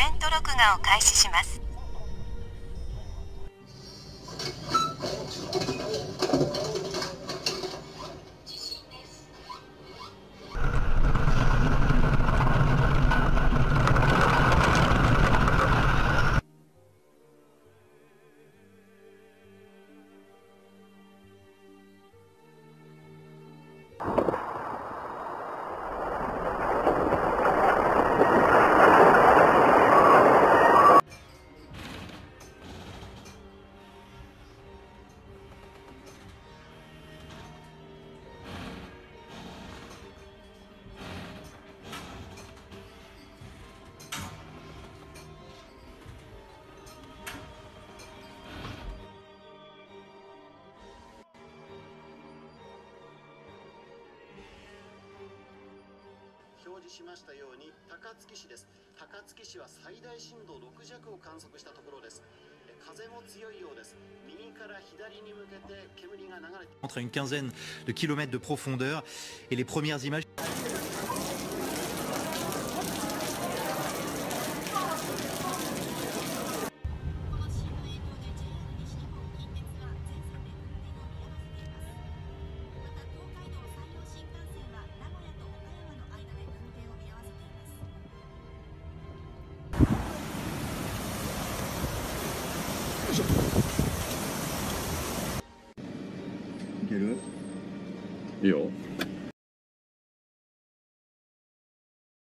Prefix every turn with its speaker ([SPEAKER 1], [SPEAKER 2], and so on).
[SPEAKER 1] ベント録画を開始します。
[SPEAKER 2] 表示しましたように高槻市です。高槻市は最大震度6弱を観測したところです。風も強いようです。右から左に向けて煙が流れて
[SPEAKER 3] entre une quinzaine de kilomètres de profondeur et les premières images